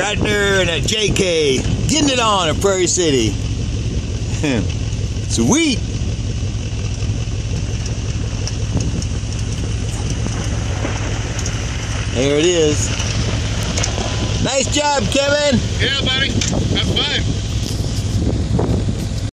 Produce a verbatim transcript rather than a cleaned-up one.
Right there in that J K, getting it on at Prairie City. Sweet. There it is. Nice job, Kevin. Yeah, buddy. Have fun.